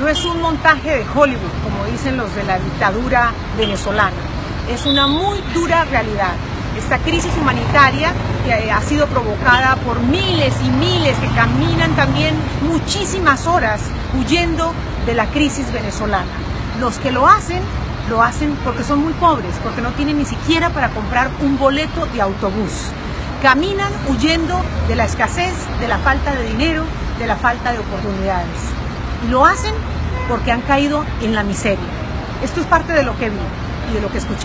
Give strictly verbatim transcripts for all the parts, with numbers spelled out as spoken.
no es un montaje de Hollywood, como dicen los de la dictadura venezolana. Es una muy dura realidad. Esta crisis humanitaria que ha sido provocada por miles y miles que caminan también muchísimas horas huyendo de la crisis venezolana. Los que lo hacen, lo hacen porque son muy pobres, porque no tienen ni siquiera para comprar un boleto de autobús. Caminan huyendo de la escasez, de la falta de dinero, de la falta de oportunidades. Y lo hacen porque han caído en la miseria. Esto es parte de lo que vi y de lo que escuché.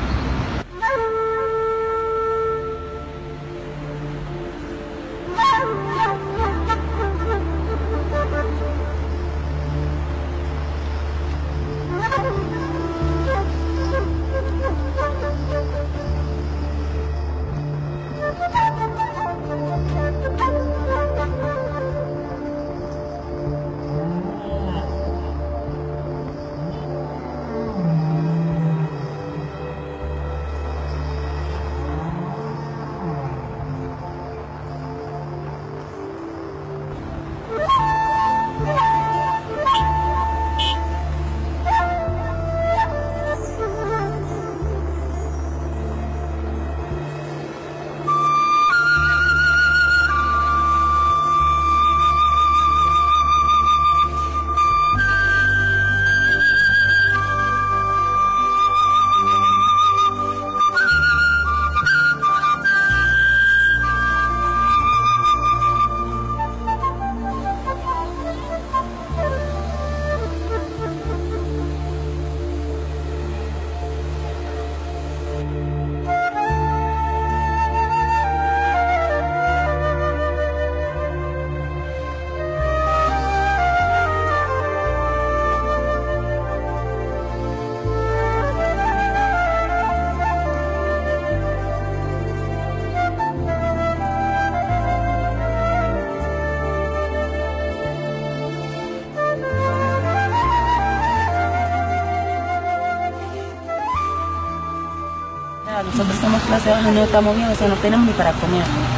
Nosotros somos clase baja, no estamos bien, o sea, no tenemos ni para comer.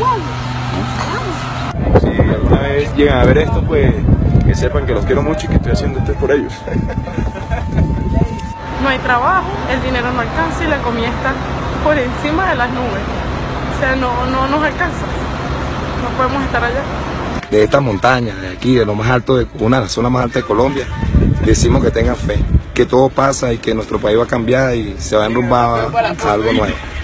Si alguna vez llegan a ver esto, pues que sepan que los quiero mucho y que estoy haciendo esto por ellos. No hay trabajo, el dinero no alcanza y la comida está por encima de las nubes. O sea, no, no nos alcanza. No podemos estar allá. De esta montaña, de aquí, de lo más alto, de una de las zonas más altas de Colombia, decimos que tengan fe, que todo pasa y que nuestro país va a cambiar y se va a enrumbar a algo nuevo.